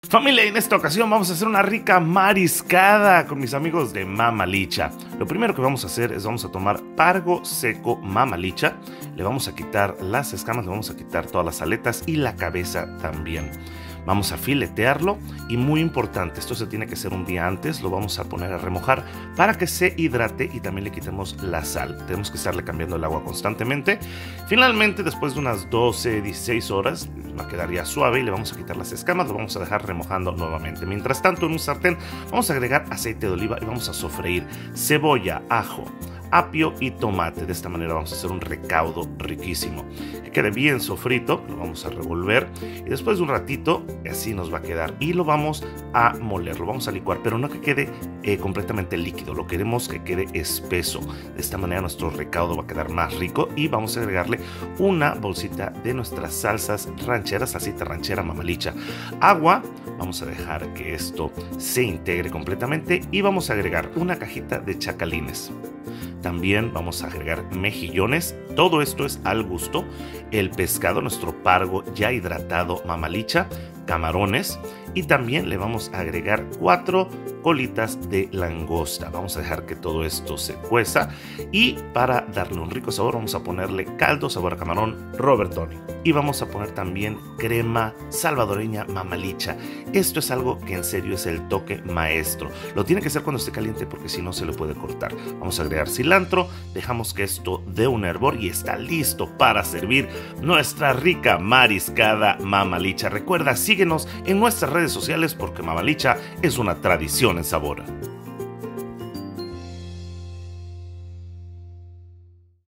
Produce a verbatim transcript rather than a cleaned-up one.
Familia, en esta ocasión vamos a hacer una rica mariscada con mis amigos de Mamalicha. Lo primero que vamos a hacer es vamos a tomar pargo seco Mamalicha. Le vamos a quitar las escamas, le vamos a quitar todas las aletas y la cabeza también. Vamos a filetearlo y muy importante, esto se tiene que hacer un día antes, lo vamos a poner a remojar para que se hidrate y también le quitemos la sal. Tenemos que estarle cambiando el agua constantemente. Finalmente, después de unas doce, dieciséis horas, va a quedar ya suave y le vamos a quitar las escamas, lo vamos a dejar remojando nuevamente. Mientras tanto, en un sartén vamos a agregar aceite de oliva y vamos a sofreír cebolla, ajo, apio y tomate. De esta manera vamos a hacer un recaudo riquísimo que quede bien sofrito. Lo vamos a revolver y después de un ratito así nos va a quedar y lo vamos a moler, lo vamos a licuar, pero no que quede eh, completamente líquido, lo queremos que quede espeso. De esta manera nuestro recaudo va a quedar más rico y vamos a agregarle una bolsita de nuestras salsas rancheras, salsita ranchera Mamalicha, agua. Vamos a dejar que esto se integre completamente y vamos a agregar una cajita de chacalines. También vamos a agregar mejillones, todo esto es al gusto, el pescado, nuestro pargo ya hidratado Mamalicha, camarones y también le vamos a agregar cuatro colitas de langosta. Vamos a dejar que todo esto se cueza y para darle un rico sabor vamos a ponerle caldo sabor a camarón Robert Tony y vamos a poner también crema salvadoreña Mamalicha. Esto es algo que en serio es el toque maestro. Lo tiene que hacer cuando esté caliente porque si no se le puede cortar. Vamos a agregar cilantro, dejamos que esto dé un hervor y está listo para servir nuestra rica mariscada Mamalicha. Recuerda, síguenos en nuestras redes sociales porque Mamalicha es una tradición en sabor.